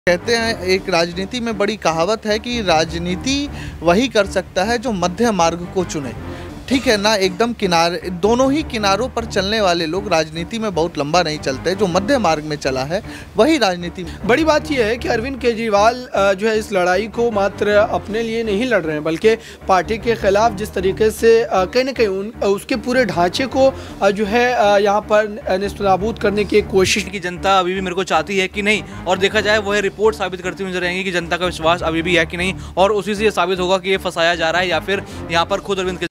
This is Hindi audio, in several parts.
कहते हैं एक राजनीति में बड़ी कहावत है कि राजनीति वही कर सकता है जो मध्य मार्ग को चुने। ठीक है ना, एकदम किनारे, दोनों ही किनारों पर चलने वाले लोग राजनीति में बहुत लंबा नहीं चलते। जो मध्य मार्ग में चला है वही राजनीति में। बड़ी बात यह है कि अरविंद केजरीवाल जो है इस लड़ाई को मात्र अपने लिए नहीं लड़ रहे हैं, बल्कि पार्टी के खिलाफ जिस तरीके से कहीं ना कहीं उसके पूरे ढांचे को जो है यहाँ पर नेस्तनाबूद करने की कोशिश की जनता अभी भी मेरे को चाहती है कि नहीं, और देखा जाए वह रिपोर्ट साबित करती हुई नजर आएंगी कि जनता का विश्वास अभी भी है कि नहीं, और उसी से ये साबित होगा कि ये फंसाया जा रहा है या फिर यहाँ पर खुद अरविंद।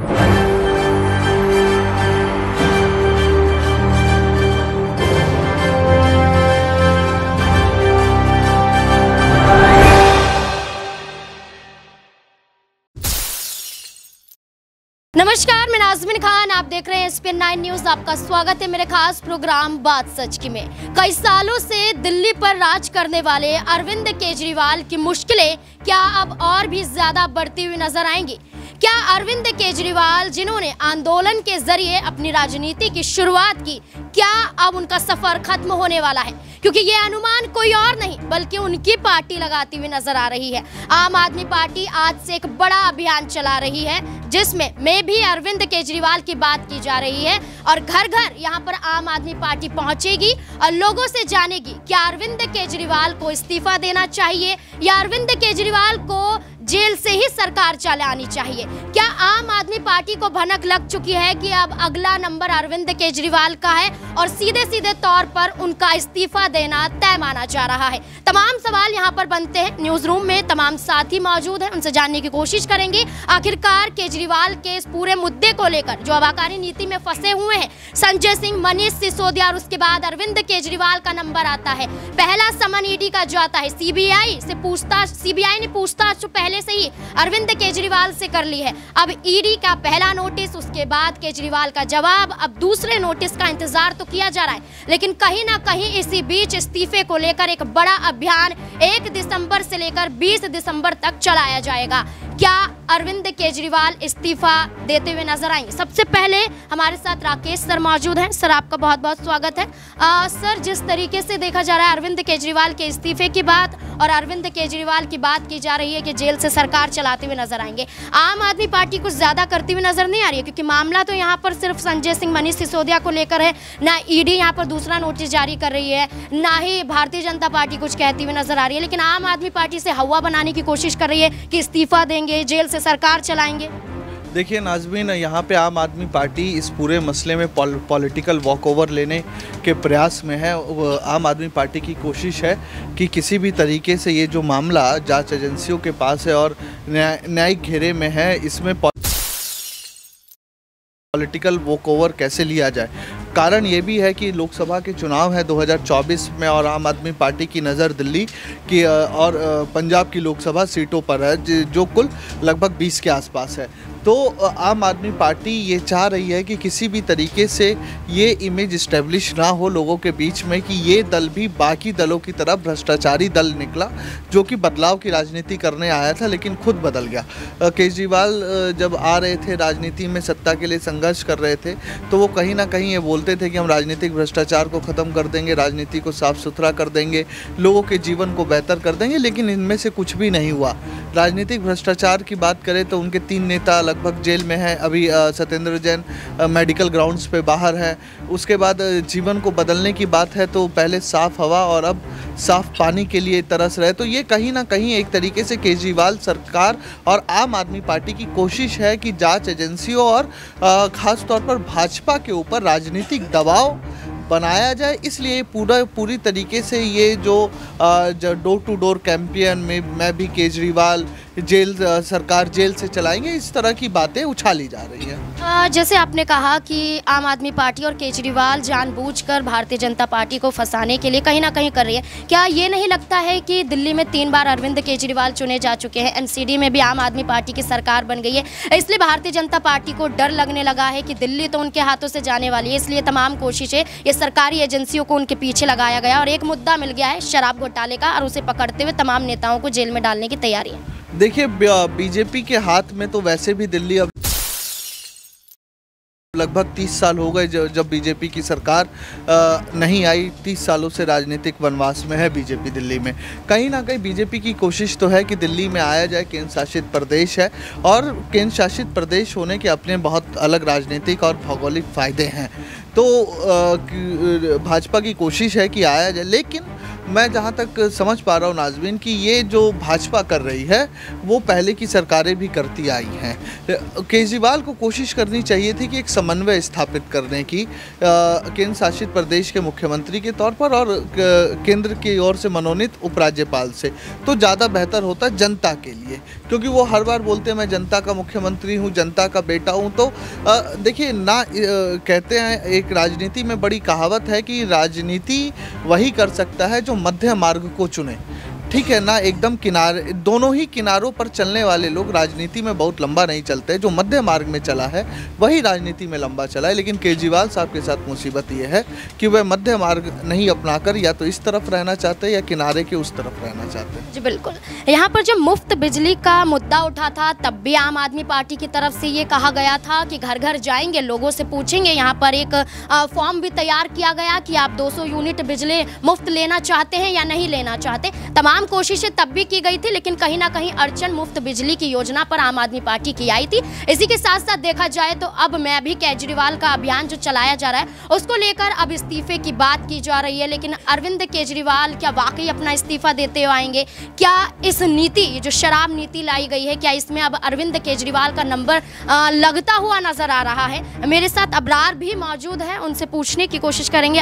नमस्कार, मैं नाज़मीन खान, आप देख रहे हैं SPN 9 न्यूज। आपका स्वागत है मेरे खास प्रोग्राम बात सच की में। कई सालों से दिल्ली पर राज करने वाले अरविंद केजरीवाल की मुश्किलें क्या अब और भी ज्यादा बढ़ती हुई नजर आएंगी? क्या अरविंद केजरीवाल, जिन्होंने आंदोलन के जरिए अपनी राजनीति की शुरुआत की, क्या अब उनका सफर खत्म होने वाला है? क्योंकि ये अनुमान कोई और नहीं बल्कि उनकी पार्टी लगाती हुई नजर आ रही है। आम आदमी पार्टी आज से एक बड़ा अभियान चला रही है, जिसमें मैं भी अरविंद केजरीवाल की बात की जा रही है, और घर घर यहाँ पर आम आदमी पार्टी पहुंचेगी और लोगों से जानेगी क्या अरविंद केजरीवाल को इस्तीफा देना चाहिए या अरविंद केजरीवाल को जेल से ही सरकार चलानी चाहिए। क्या आम आदमी पार्टी को भनक लग चुकी है कि अब अगला नंबर अरविंद केजरीवाल का है और सीधे सीधे तौर पर उनका इस्तीफा देना तय माना जा रहा है? तमाम सवाल यहाँ पर बनते हैं। न्यूज रूम में तमाम साथी मौजूद हैं, उनसे जानने की कोशिश करेंगे आखिरकार केजरीवाल के इस पूरे मुद्दे को लेकर जो आबकारी नीति में फंसे हुए हैं। संजय सिंह, मनीष सिसोदिया और उसके बाद अरविंद केजरीवाल का नंबर आता है। पहला समन ईडी का जो आता है, सीबीआई ने पूछताछ जो पहले से ही अरविंद केजरीवाल से कर ली है। अब ईडी का पहला नोटिस, उसके बाद केजरीवाल का जवाब, अब दूसरे नोटिस का इंतजार तो किया जा रहा है, लेकिन कहीं ना कहीं इसी बीच इस्तीफे को लेकर एक बड़ा अभियान 1 दिसंबर से लेकर 20 दिसंबर तक चलाया जाएगा। क्या अरविंद केजरीवाल इस्तीफा देते हुए नजर आएंगे? सबसे पहले हमारे साथ राकेश सर मौजूद हैं। सर, आपका बहुत बहुत स्वागत है। सर, जिस तरीके से देखा जा रहा है अरविंद केजरीवाल के इस्तीफे की बात, और अरविंद केजरीवाल की बात की जा रही है कि जेल से सरकार चलाते हुए नजर आएंगे, आम आदमी पार्टी कुछ ज्यादा करती हुई नजर नहीं आ रही है? क्योंकि मामला तो यहाँ पर सिर्फ संजय सिंह, मनीष सिसोदिया को लेकर है, ना ईडी यहाँ पर दूसरा नोटिस जारी कर रही है, ना ही भारतीय जनता पार्टी कुछ कहती हुई नजर आ रही है, लेकिन आम आदमी पार्टी से हवा बनाने की कोशिश कर रही है कि इस्तीफा देंगे, जेल से सरकार चलाएंगे। देखिए नाज़मीन, यहाँ पे आम आदमी पार्टी इस पूरे मसले में पॉलिटिकल वॉकओवर लेने के प्रयास में है। आम आदमी पार्टी की कोशिश है कि किसी भी तरीके से ये जो मामला जांच एजेंसियों के पास है और न्यायिक घेरे में है, इसमें पॉलिटिकल वॉकओवर कैसे लिया जाए। कारण ये भी है कि लोकसभा के चुनाव है 2024 में, और आम आदमी पार्टी की नज़र दिल्ली की और पंजाब की लोकसभा सीटों पर है, जो कुल लगभग 20 के आसपास है। तो आम आदमी पार्टी ये चाह रही है कि किसी भी तरीके से ये इमेज इस्टेब्लिश ना हो लोगों के बीच में कि ये दल भी बाकी दलों की तरह भ्रष्टाचारी दल निकला, जो कि बदलाव की राजनीति करने आया था लेकिन खुद बदल गया। केजरीवाल जब आ रहे थे राजनीति में, सत्ता के लिए संघर्ष कर रहे थे, तो वो कहीं ना कहीं ये बोलते थे कि हम राजनीतिक भ्रष्टाचार को ख़त्म कर देंगे, राजनीति को साफ सुथरा कर देंगे, लोगों के जीवन को बेहतर कर देंगे, लेकिन इनमें से कुछ भी नहीं हुआ। राजनीतिक भ्रष्टाचार की बात करें तो उनके 3 नेता लगभग जेल में हैं। अभी सत्येंद्र जैन मेडिकल ग्राउंड्स पे बाहर है। उसके बाद जीवन को बदलने की बात है तो पहले साफ़ हवा और अब साफ़ पानी के लिए तरस रहे। तो ये कहीं ना कहीं एक तरीके से केजरीवाल सरकार और आम आदमी पार्टी की कोशिश है कि जांच एजेंसियों और ख़ास तौर पर भाजपा के ऊपर राजनीतिक दबाव बनाया जाए। इसलिए पूरी तरीके से ये जो डोर टू डोर कैंपेन में मैं भी केजरीवाल सरकार जेल से चलाएंगे, इस तरह की बातें उछाली जा रही हैं। जैसे आपने कहा कि आम आदमी पार्टी और केजरीवाल जानबूझकर भारतीय जनता पार्टी को फंसाने के लिए कहीं ना कहीं कर रही है। क्या ये नहीं लगता है कि दिल्ली में 3 बार अरविंद केजरीवाल चुने जा चुके हैं, एमसीडी में भी आम आदमी पार्टी की सरकार बन गई है, इसलिए भारतीय जनता पार्टी को डर लगने लगा है कि दिल्ली तो उनके हाथों से जाने वाली है, इसलिए तमाम कोशिशें ये सरकारी एजेंसियों को उनके पीछे लगाया गया और एक मुद्दा मिल गया है शराब घोटाले का, और उसे पकड़ते हुए तमाम नेताओं को जेल में डालने की तैयारी है? देखिए, बीजेपी के हाथ में तो वैसे भी दिल्ली अब लगभग 30 साल हो गए जब बीजेपी की सरकार नहीं आई। 30 सालों से राजनीतिक वनवास में है बीजेपी दिल्ली में। कहीं ना कहीं बीजेपी की कोशिश तो है कि दिल्ली में आया जाए। केंद्र शासित प्रदेश है और केंद्र शासित प्रदेश होने के अपने बहुत अलग राजनीतिक और भौगोलिक फ़ायदे हैं। तो भाजपा की कोशिश है कि आया जाए, लेकिन मैं जहाँ तक समझ पा रहा हूँ नाज़मीन कि ये जो भाजपा कर रही है वो पहले की सरकारें भी करती आई हैं। केजरीवाल को कोशिश करनी चाहिए थी कि एक समन्वय स्थापित करने की केंद्र शासित प्रदेश के मुख्यमंत्री के तौर पर और केंद्र की ओर से मनोनीत उपराज्यपाल से, तो ज़्यादा बेहतर होता जनता के लिए, क्योंकि वो हर बार बोलते हैं मैं जनता का मुख्यमंत्री हूँ, जनता का बेटा हूँ। तो देखिए ना, कहते हैं एक राजनीति में बड़ी कहावत है कि राजनीति वही कर सकता है जो मध्य मार्ग को चुने। ठीक है ना, एकदम किनारे, दोनों ही किनारों पर चलने वाले लोग राजनीति में बहुत लंबा नहीं चलते। जो मध्य मार्ग में चला है वही राजनीति में लंबा चला है। लेकिन केजरीवाल साहब के साथ मुसीबत ये है कि वह मध्य मार्ग नहीं अपनाकर या तो इस तरफ रहना चाहते हैं या किनारे के उस तरफ रहना चाहते हैं। जी बिल्कुल। यहाँ पर जब मुफ्त बिजली का मुद्दा उठा था तब भी आम आदमी पार्टी की तरफ से ये कहा गया था कि घर घर जाएंगे, लोगों से पूछेंगे। यहाँ पर एक फॉर्म भी तैयार किया गया कि आप 200 यूनिट बिजली मुफ्त लेना चाहते हैं या नहीं लेना चाहते। तमाम कोशिशें तब भी की गई थी, लेकिन कहीं ना कहीं अड़चन मुफ्त बिजली की योजना पर आम आदमी पार्टी की आई थी। इसी के साथ साथ देखा जाए तो अब मैं भी केजरीवाल का अभियान जो चलाया जा रहा है उसको लेकर अब इस्तीफे की बात की जा रही है। लेकिन अरविंद केजरीवाल क्या वाकई अपना इस्तीफा देते हुए आएंगे? क्या इस नीति, जो शराब नीति लाई गई है, क्या इसमें अब अरविंद केजरीवाल का नंबर लगता हुआ नजर आ रहा है? मेरे साथ अबरार भी मौजूद है, उनसे पूछने की कोशिश करेंगे।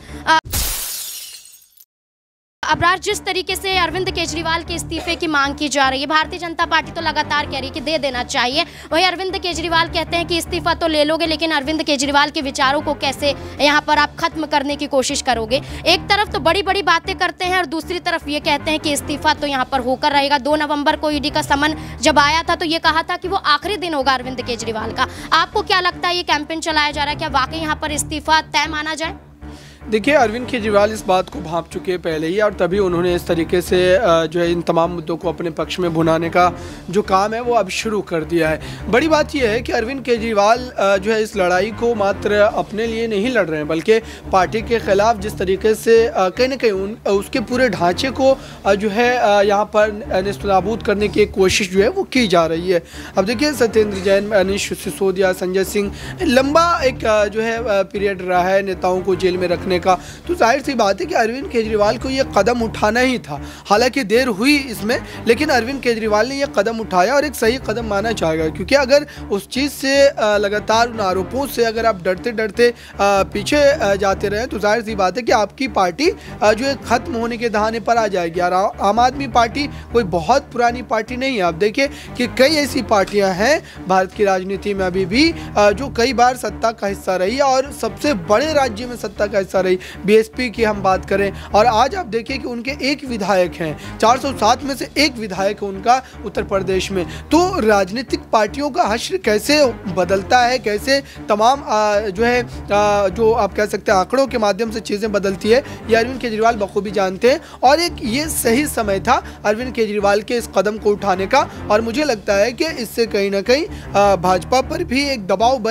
अबरार, जिस तरीके से अरविंद केजरीवाल के इस्तीफे की मांग की जा रही है, भारतीय जनता पार्टी तो लगातार कह रही है कि दे देना चाहिए, वही अरविंद केजरीवाल कहते हैं कि इस्तीफा तो ले लोगे, लेकिन अरविंद केजरीवाल के विचारों को कैसे यहाँ पर आप खत्म करने की कोशिश करोगे? एक तरफ तो बड़ी बड़ी बातें करते हैं और दूसरी तरफ ये कहते हैं कि इस्तीफा तो यहाँ पर होकर रहेगा। 2 नवंबर को ईडी का समन जब आया था तो ये कहा था कि वो आखिरी दिन होगा अरविंद केजरीवाल का। आपको क्या लगता है, ये कैंपेन चलाया जा रहा है, क्या वाकई यहाँ पर इस्तीफा तय माना जाए? देखिए, अरविंद केजरीवाल इस बात को भांप चुके हैं पहले ही, और तभी उन्होंने इस तरीके से जो है इन तमाम मुद्दों को अपने पक्ष में भुनाने का जो काम है वो अब शुरू कर दिया है। बड़ी बात यह है कि अरविंद केजरीवाल जो है इस लड़ाई को मात्र अपने लिए नहीं लड़ रहे हैं, बल्कि पार्टी के खिलाफ जिस तरीके से कहीं ना कहीं उसके पूरे ढांचे को जो है यहाँ पर नेस्तनाबूद करने की एक कोशिश जो है वो की जा रही है। अब देखिए, सत्येंद्र जैन, मनीष सिसोदिया, संजय सिंह, लंबा एक जो है पीरियड रहा है नेताओं को जेल में रखने का, तो जाहिर सी बात है कि अरविंद केजरीवाल को ये कदम उठाना ही था। हालांकि देर हुई इसमें, लेकिन अरविंद केजरीवाल ने ये कदम उठाया और एक सही कदम माना जाएगा, क्योंकि अगर उस चीज़ से लगातार उन आरोपों से अगर आप डरते डरते पीछे जाते रहे तो जाहिर सी बात है कि आपकी पार्टी जो है ख़त्म होने के दहाने पर आ जाएगी। और आम आदमी पार्टी कोई बहुत पुरानी पार्टी नहीं है। आप देखिए कि कई ऐसी पार्टियाँ हैं भारत की राजनीति में अभी भी जो कई बार सत्ता का हिस्सा रही है और सबसे बड़े राज्य में सत्ता का हिस्सा रही। बीएसपी की हम बात करें, और आज आप देखिए कि उनके एक विधायक हैं, 407 में से एक विधायक है उनका उत्तर प्रदेश में। तो राजनीतिक पार्टियों का हश्र कैसे बदलता है, कैसे तमाम जो है जो आप कह सकते हैं आंकड़ों के माध्यम से चीज़ें बदलती है, ये अरविंद केजरीवाल बखूबी जानते हैं। और एक ये सही समय था अरविंद केजरीवाल के इस कदम को उठाने का, और मुझे लगता है कि इससे कहीं ना कहीं भाजपा पर भी एक दबाव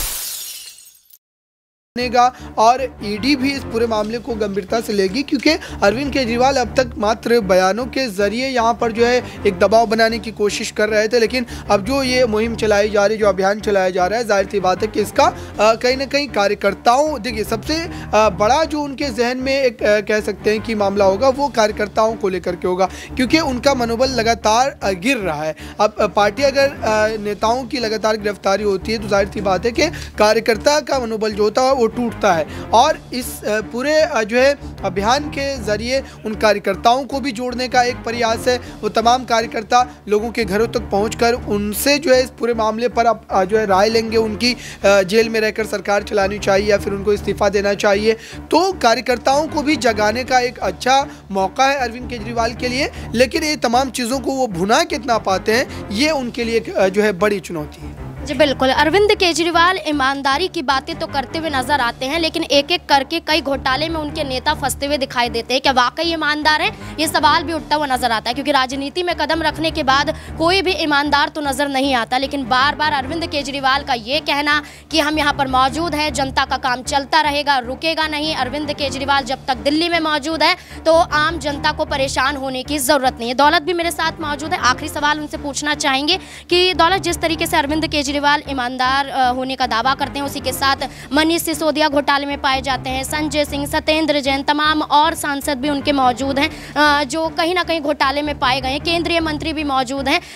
और ईडी भी इस पूरे मामले को गंभीरता से लेगी, क्योंकि अरविंद केजरीवाल अब तक मात्र बयानों के जरिए यहाँ पर जो है एक दबाव बनाने की कोशिश कर रहे थे, लेकिन अब जो ये मुहिम चलाई जा रही, जो अभियान चलाया जा रहा है, जाहिर सी बात है कि इसका कहीं ना कहीं कार्यकर्ताओं, देखिए सबसे बड़ा जो उनके जहन में एक कह सकते हैं कि मामला होगा वो कार्यकर्ताओं को लेकर के होगा, क्योंकि उनका मनोबल लगातार गिर रहा है। अब पार्टी अगर नेताओं की लगातार गिरफ्तारी होती है तो जाहिर सी बात है कि कार्यकर्ता का मनोबल जो होता है टूटता है। और इस पूरे जो है अभियान के जरिए उन कार्यकर्ताओं को भी जोड़ने का एक प्रयास है। वो तमाम कार्यकर्ता लोगों के घरों तक पहुंचकर उनसे जो है इस पूरे मामले पर अब जो है राय लेंगे, उनकी जेल में रहकर सरकार चलानी चाहिए या फिर उनको इस्तीफा देना चाहिए। तो कार्यकर्ताओं को भी जगाने का एक अच्छा मौका है अरविंद केजरीवाल के लिए, लेकिन ये तमाम चीज़ों को वो भुना कितना पाते हैं, ये उनके लिए जो है बड़ी चुनौती है। जी बिल्कुल, अरविंद केजरीवाल ईमानदारी की बातें तो करते हुए नजर आते हैं, लेकिन एक एक करके कई घोटाले में उनके नेता फंसते हुए दिखाई देते हैं। क्या वाकई ईमानदार है? ये सवाल भी उठता हुआ नजर आता है, क्योंकि राजनीति में कदम रखने के बाद कोई भी ईमानदार तो नजर नहीं आता। लेकिन बार बार अरविंद केजरीवाल का ये कहना कि हम यहाँ पर मौजूद हैं, जनता का काम चलता रहेगा, रुकेगा नहीं। अरविंद केजरीवाल जब तक दिल्ली में मौजूद है तो आम जनता को परेशान होने की जरूरत नहीं है। दौलत भी मेरे साथ मौजूद है। आखिरी सवाल उनसे पूछना चाहेंगे कि दौलत, जिस तरीके से अरविंद केजरीवाल ईमानदार होने का दावा करते हैं, उसी के साथ मनीष सिसोदिया घोटाले में पाए जाते हैं, संजय सिंह, सत्येंद्र जैन, तमाम और सांसद भी उनके मौजूद हैं जो कहीं ना कहीं घोटाले में पाए गए हैं, केंद्रीय मंत्री भी मौजूद हैं,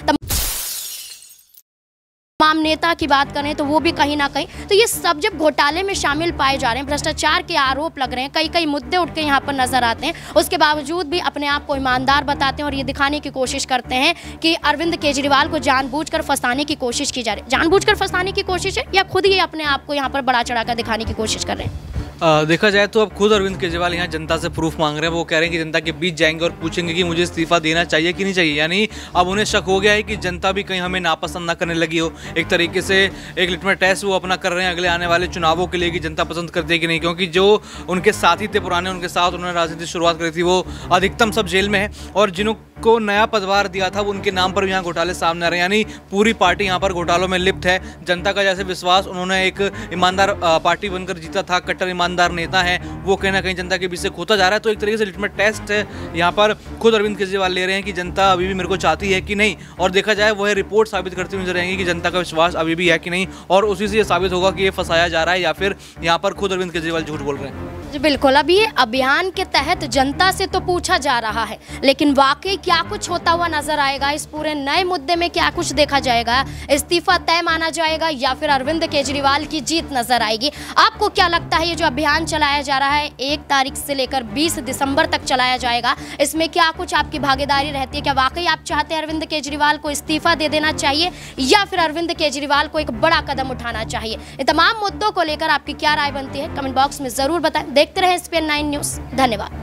तमाम नेता की बात करें तो वो भी कहीं ना कहीं, तो ये सब जब घोटाले में शामिल पाए जा रहे हैं, भ्रष्टाचार के आरोप लग रहे हैं, कई कई मुद्दे उठ के यहाँ पर नजर आते हैं, उसके बावजूद भी अपने आप को ईमानदार बताते हैं और ये दिखाने की कोशिश करते हैं कि अरविंद केजरीवाल को जानबूझकर फंसाने की कोशिश की जा रही है। जानबूझकर फंसाने की कोशिश है या खुद ही अपने आप को यहाँ पर बड़ा चढ़ाकर दिखाने की कोशिश कर रहे हैं? देखा जाए तो अब खुद अरविंद केजरीवाल यहाँ जनता से प्रूफ मांग रहे हैं। वो कह रहे हैं कि जनता के बीच जाएंगे और पूछेंगे कि मुझे इस्तीफा देना चाहिए कि नहीं चाहिए। यानी अब उन्हें शक हो गया है कि जनता भी कहीं हमें नापसंद ना करने लगी हो। एक तरीके से एक लिटमस टेस्ट वो अपना कर रहे हैं अगले आने वाले चुनावों के लिए कि जनता पसंद करती है कि नहीं, क्योंकि जो उनके साथी थे पुराने, उनके साथ उन्होंने राजनीति शुरुआत करी थी, वो अधिकतम सब जेल में है और जिनको नया पदभार दिया था उनके नाम पर भी यहाँ घोटाले सामने आ रहे हैं। यानी पूरी पार्टी यहाँ पर घोटालों में लिप्त है। जनता का जैसे विश्वास उन्होंने एक ईमानदार पार्टी बनकर जीता था, कट्टर ईमानदार नेता है, वो कहीं ना कहीं जनता के बीच से खोता जा रहा है। तो एक तरीके से लिटमस टेस्ट यहाँ पर खुद अरविंद केजरीवाल ले रहे हैं कि जनता अभी भी मेरे को चाहती है कि नहीं। और देखा जाए वह रिपोर्ट साबित करती हुई नजर आएंगी कि जनता का विश्वास अभी भी है कि नहीं, और उसी से ये साबित होगा कि ये फंसाया जा रहा है या फिर यहाँ पर खुद अरविंद केजरीवाल झूठ बोल रहे हैं। जी बिल्कुल, अब ये अभियान के तहत जनता से तो पूछा जा रहा है, लेकिन वाकई क्या कुछ होता हुआ नजर आएगा? इस पूरे नए मुद्दे में क्या कुछ देखा जाएगा? इस्तीफा तय माना जाएगा या फिर अरविंद केजरीवाल की जीत नजर आएगी? आपको क्या लगता है ये जो अभियान चलाया जा रहा है 1 तारीख से लेकर 20 दिसंबर तक चलाया जाएगा, इसमें क्या कुछ आपकी भागीदारी रहती है? क्या वाकई आप चाहते हैं अरविंद केजरीवाल को इस्तीफा दे देना चाहिए या फिर अरविंद केजरीवाल को एक बड़ा कदम उठाना चाहिए? इन तमाम मुद्दों को लेकर आपकी क्या राय बनती है? कमेंट बॉक्स में जरूर बताएं। देखते रहे SPN9 न्यूज़। धन्यवाद।